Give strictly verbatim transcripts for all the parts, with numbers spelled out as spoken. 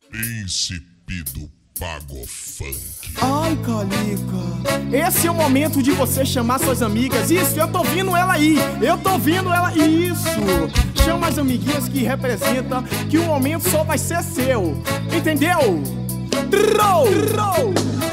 Príncipe do Pago Funk. Ai, Calica, esse é o momento de você chamar suas amigas. Isso, eu tô ouvindo ela aí. Eu tô ouvindo ela. Isso. Chama as amiguinhas que representam que o momento só vai ser seu. Entendeu? Troll! Troll!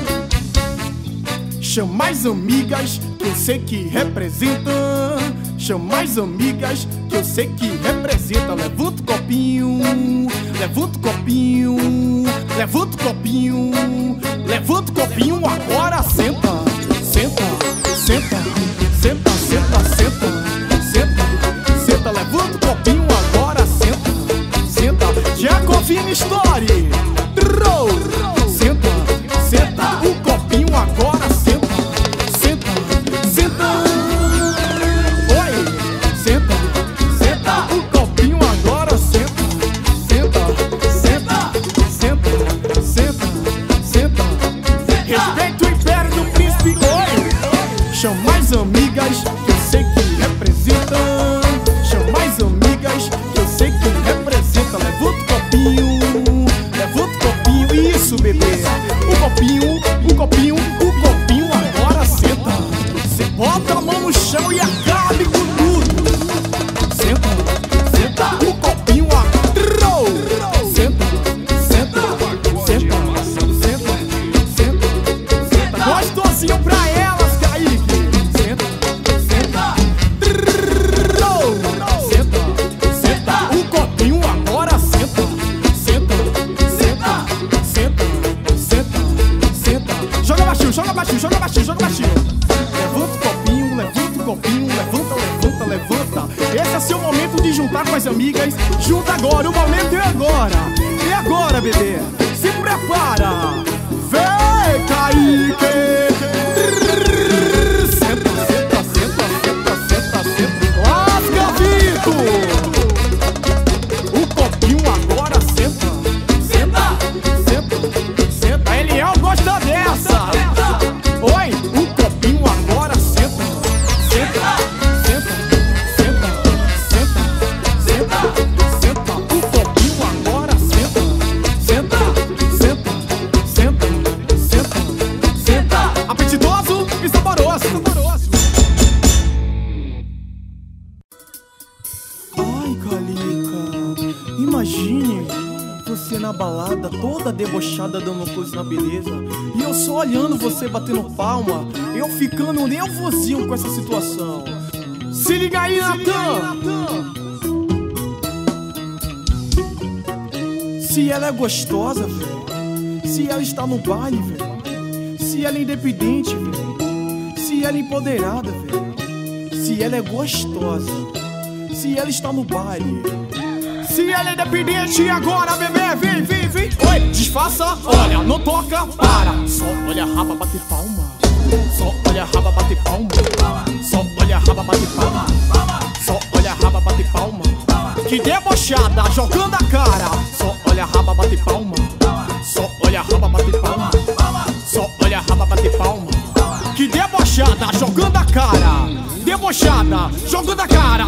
Chama as amigas que eu sei que representam. Chama as amigas que eu sei que representam. Levanta o copinho, levanta o copinho, levanta o copinho, levanta o copinho, agora senta, senta, senta, senta, senta, senta, senta, senta, levanta o copinho, agora senta, senta, Jacovina Story, Troll, senta, senta, o copinho agora senta, senta, senta, oi, senta, senta, o copinho agora senta, senta, senta, senta, senta, senta, respeita o império do príncipe, oi, chama as amigas que eu sei que representam, chama as amigas que eu sei que representam, levanta o copinho, levanta o copinho, isso bebê, o copinho, o copinho, o copinho agora senta, você bota a mão no chão e acabe com tudo, senta, senta, o copinho agora, senta, senta, senta, senta, senta, senta, gostosinho pra elas, Kaique, senta, senta, senta, senta, o copinho agora senta, senta, senta, senta, senta, senta, joga baixinho, joga baixinho, joga baixinho, joga baixinho, levanta o copinho, levanta o copinho, levanta, levanta, levanta, esse é seu momento de juntar com as amigas, junta agora, o momento é agora, é agora, bebê, se prepara, vem, Kaique, senta, senta, senta, senta, senta, senta, lasca, Vitor, o copinho agora senta, senta, senta, senta, Eliel gosta dessa, oi, o copinho agora senta, senta, senta, senta, senta, senta, senta, o copinho agora senta, senta, senta, senta, senta, senta, apetitoso e saboroso. Ai, Calica, imagine você na balada, toda debochada, dando coisa na beleza, e eu só olhando você batendo palma, eu ficando nervosinho com essa situação. Se liga aí, Natan! Se ela é gostosa, velho, se ela está no baile, velho, se ela é independente, velho, se ela é empoderada, velho, se ela é gostosa, se ela está no baile, se ela é independente, agora, bebê, vem, vem, vem. Oi, disfarça, olha, não toca, para. Só olha a raba, bate palma. Só olha a raba, bate palma. Só olha a raba, bate palma. Só olha a raba, bate palma. Que debochada, jogando a cara. Só olha a raba, bate palma. Só olha a raba, bate palma. Só olha a raba, bate palma. Que debochada, jogando a cara. Debochada, jogando a cara.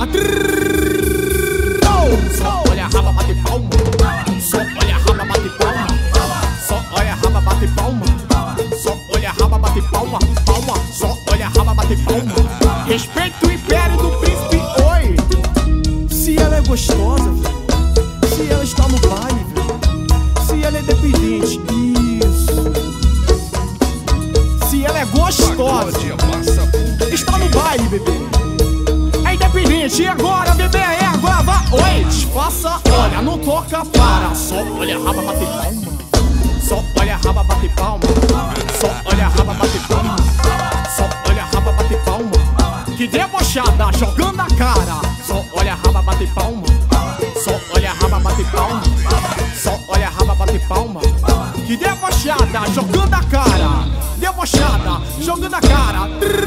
Só olha a raba, bate palma. Só olha a raba, bate palma. Só olha a raba, bate palma. Só olha a raba, bate palma. Palma, só olha a raba, bate palma. Respeita o império do príncipe, oi. Se ela é gostosa, velho, se ela está no baile, velho, se ela é dependente, isso. Se ela é gostosa, está no baile, bebê, é independente, e agora, bebê, é agora, vá. Oi, disfarça, olha, não toca, para. Só olha a raba, bate palma. Só olha a raba, bate palma. Só olha a raba, bate palma. Só olha a raba, bate palma. Que debochada, jogando a cara. Só olha a raba, bate palma. Só olha a raba, bate palma. Só olha a raba, bate palma. Que debochada, jogando a cara. Debochada, jogando a cara.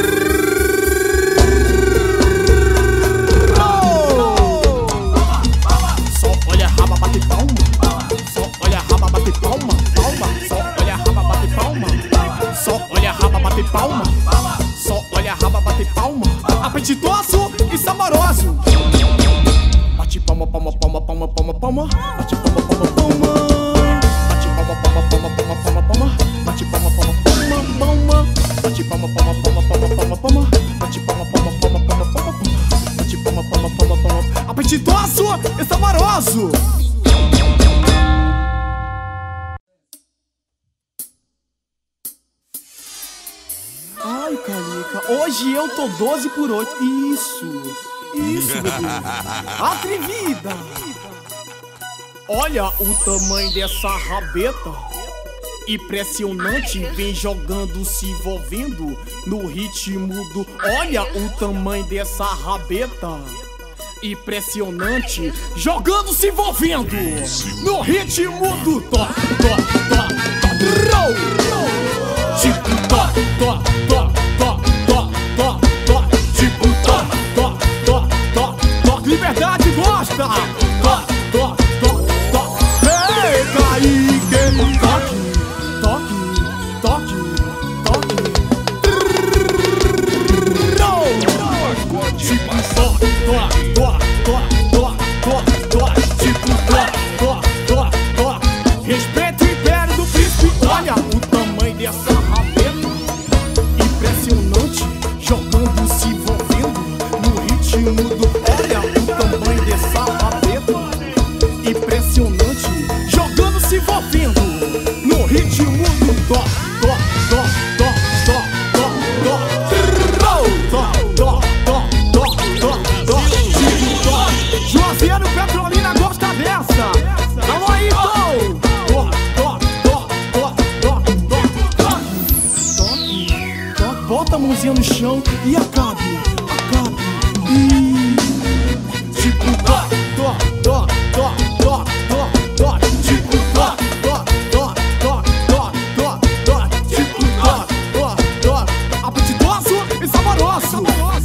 Só olha a raba, bate palma. Só olha a raba, bate palma. Palma. Só olha a raba, bate palma. Só olha a raba, bate palma. Só olha a raba, bate palma. Apetitoso e saboroso. Bate palma, palma, palma, palma, palma, palma. Bate palma, palma, palma. Hoje eu tô doze por oito. Isso, isso, bebê. Atrevida. Olha o tamanho dessa rabeta. Impressionante, vem jogando, se envolvendo no ritmo do... Olha o tamanho dessa rabeta. Impressionante, jogando, se envolvendo no ritmo do to, to, to, to, roll. Tipo to, to, to, to, to, to, to, tipo to, to, to, to, to. Liberdade gosta. To, to, to, to. Ei, Kaique, toque, toque, toque, toque. Roll. Tipo to, to. Respeita o império do príncipe. Olha o tamanho dessa rabeta. Impressionante, jogando, se envolvendo no ritmo do... Olha o tamanho dessa rabeta. Impressionante, jogando, se envolvendo no ritmo do dó, dó, dó, dó, dó, dó, dó, dó, dó, dó, dó. Juazeiro Petrolina gosta dessa. Alô, Ayrton! Bota a mãozinha no chão e acabe, acabe. E... Tipo dó, dó, dó, dó, dó, dó, dó. Tipo dó, dó, dó, dó, dó, dó, dó. Tipo dó, dó, dó. Apetitoso e saboroso.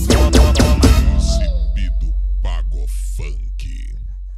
Exibido Pago Funk.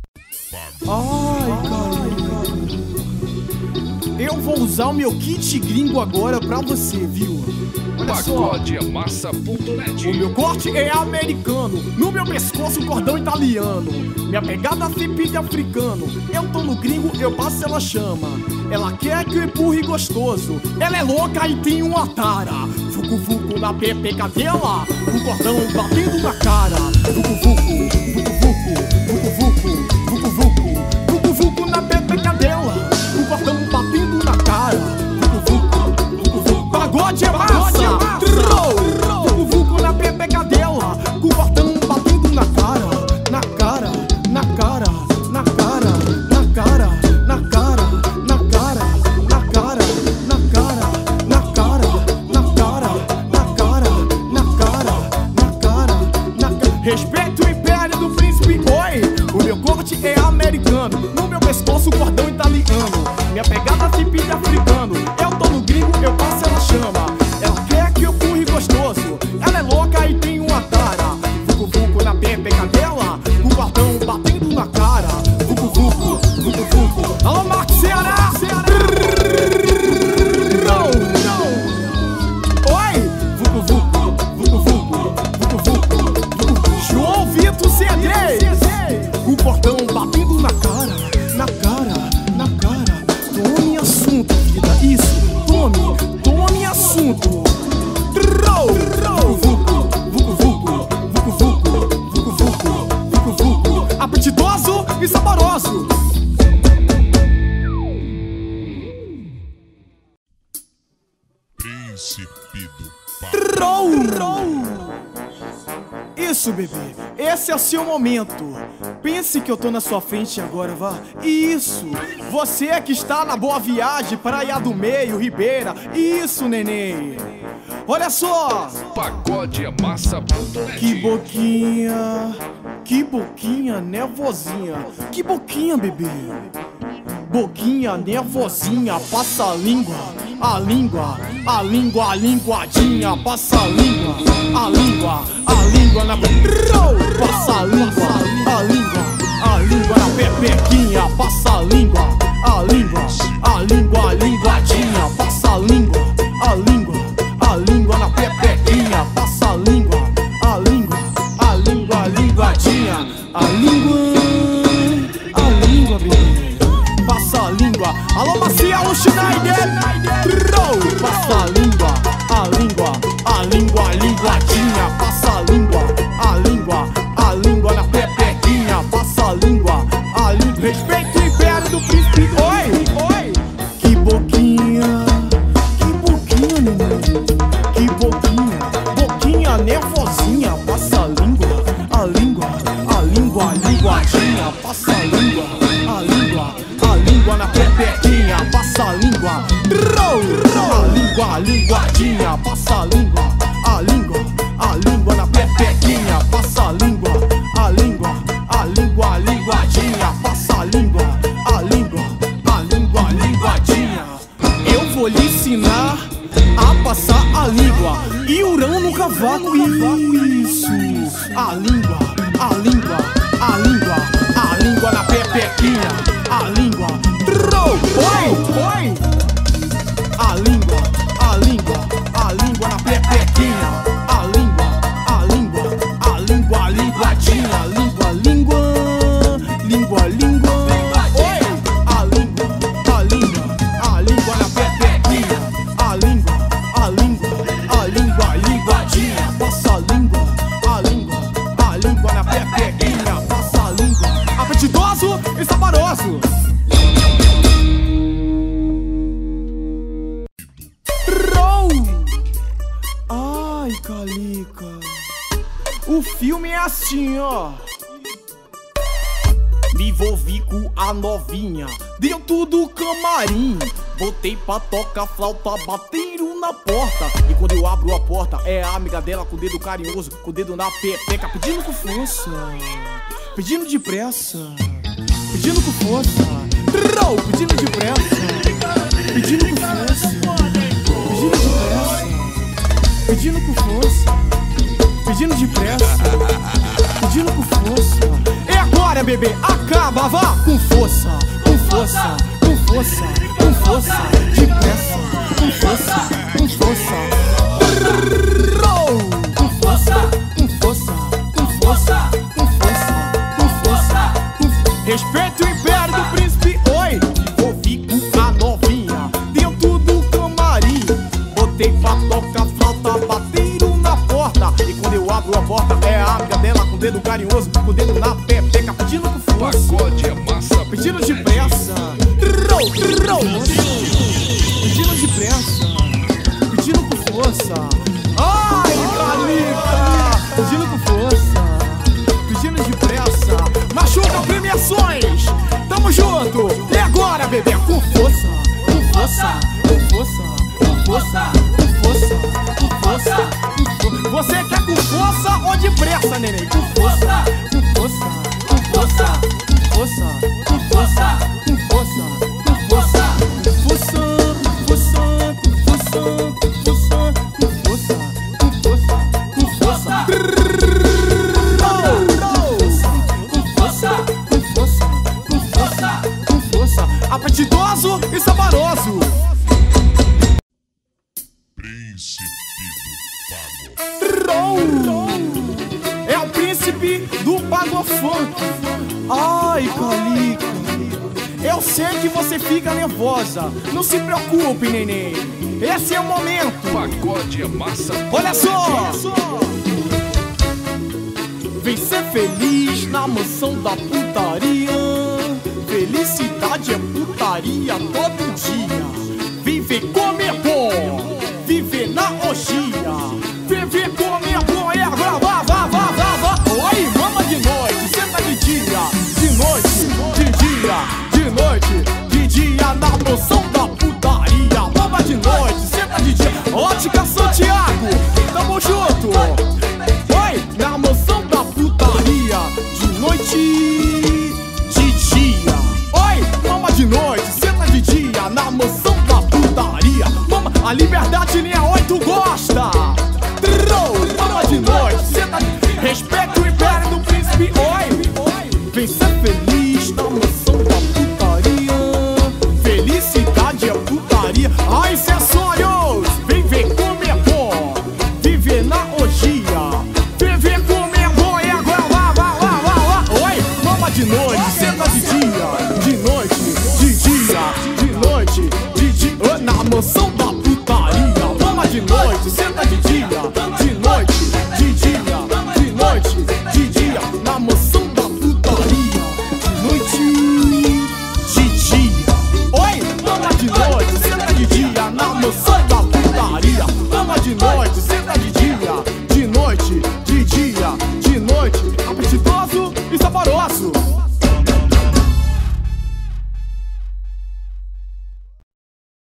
Ai, cara. Eu vou usar o meu kit gringo agora pra você, viu? Pagode é massa ponto net. O meu corte é americano, no meu pescoço um cordão italiano. Minha pegada fipide africano. Eu tô no gringo, eu passo, ela chama. Ela quer que eu empurre gostoso. Ela é louca e tem uma tara. Fucu fucu na pepeca dela, o cordão batendo na cara. Fucu fucu, fucu fucu, fucu fucu, fucu fucu, fucu fucu na pepeca dela, o cordão batendo na cara. Fucu fucu, fucu fucu. Pagode é massa. Vucu vucu na pepeca dela, com o cordão batendo na cara, na cara, na cara, na cara, na cara, na cara, na cara, na cara, na cara, na cara, na cara, na cara, na cara, na cara, na cara. Respeito o império do príncipe. Oi, o meu corte é americano, no meu pescoço o cordão italiano. Minha pegada fipide africano. Eu tô no gringo, eu passo, ela chama. Ela quer que eu furre gostoso. Ela é louca e tem uma tara. Vucu vucu na pepeca dela, o cordão batendo na cara. Vucu vucu, vucu vucu. Alô, Marcos Ceará! Oi! Vucu vucu, vucu vucu, vucu vucu, vucu. João Vitor C D! O cordão batendo na cara, na cara, na cara. Tome assunto, vida, isso. Tome, tome assunto. Apetitoso e saboroso. Príncipe do Pago. Isso, bebê, esse é o seu momento. Pense que eu tô na sua frente agora, vá. Isso, você que está na boa viagem, Praia do Meio, Ribeira. Isso, neném. Olha só. Pagode é massa ponto net. Que boquinha, que boquinha nervosinha. Que boquinha, bebê. Boquinha nervosinha, passa a língua, a língua, a língua, a linguadinha, passa a língua, a língua, a língua na passa a língua, a língua, a língua na pepequinha, passa a língua, a língua, a língua, a linguadinha, passa a língua, a língua, a língua na pepequinha, passa a língua, a língua, a língua, a linguadinha, a língua, a língua, bebê. Passa a língua. Alô, Marcial Schneider. Passa a língua, a língua, a língua, a linguadinha. Passa a língua, a língua, a língua na pepequinha. Passa a língua, a língua. Respeito o império do príncipe. Oi, oi. Que boquinha, que boquinha, neném. Que boquinha, boquinha língua na pepequinha, passa a língua. A língua, a linguadinha, passa a língua. A língua, a língua na pepequinha, passa a língua. A língua, a língua, a linguadinha, passa a língua. A língua, a língua, a linguadinha. Eu vou lhe ensinar a passar a língua e urão no cavaco. Isso, a língua, a língua, a língua, a língua na pepequinha, a língua. Oi, oi. A língua, a língua, a língua na pepequinha, a língua, a língua, a língua, a linguadinha, a língua, língua, língua, língua. Oi, a língua, a língua, a língua na pepequinha, a língua, a língua, a língua, a linguadinha, passa a língua, a língua, a língua na pepequinha, passa a língua. Apetitoso e saboroso. Ai, Calica, o filme é assim, ó. Me envolvi com a novinha dentro do camarim. Botei pra tocar flauta, bateram na porta. E quando eu abro a porta, é a amiga dela com o dedo carinhoso, com o dedo na pepeca, pedindo com força, pedindo depressa, pedindo com força, pedindo depressa, pedindo com força, pedindo depressa, pedindo com força, pedindo depressa, pedindo com força. É agora, bebê, acaba, vá com força, com força, com força, com força, depressa, com força, com força, com força, com força, com força, com força, com força, com força. Respeita o império do príncipe, oi. Envolvi com a novinha dentro do camarim. Botei pra tocar flauta, bateram na porta. E quando eu abro a porta, é a amiga dela com o dedo carinhoso, com o dedo na pepeca, pedindo com força, Pagode é massa, pedindo depressa, pedindo depressa, pedindo com força. Ai, Calica, pedindo com força, pedindo depressa. Machuca premiações, tamo junto. E agora, bebê, com força, com força, com força, com força, com força, com força, com força. Você quer com força ou depressa, neném? Com força, com força, com força, com força, com força, com força, com força, com força, com força, com força, com força, com força, com força, com força, com força, com força, com força, apetitoso e saboroso. Príncipe do Pagofunk. É o príncipe do Pagofunk. Ai, Calica, eu sei que você fica nervosa. Não se preocupe, neném, esse é o momento. Pagode é massa. Olha só, vem ser feliz na mansão da putaria. Felicidade é putaria todo dia. Viver comer bom, viver na orgia. Viver comer bom é agora, vá, vá, vá, vá, vá. Oi, mama de noite, senta de dia, de noite, de dia, de noite, de dia na mansão da putaria. Mama de noite, senta de dia. Ótica Santiago, tamo junto. Oi, na mansão da putaria, de noite, de dia. Oi, mama de noite, senta de dia na mansão da putaria. Mama, a liberdade nem é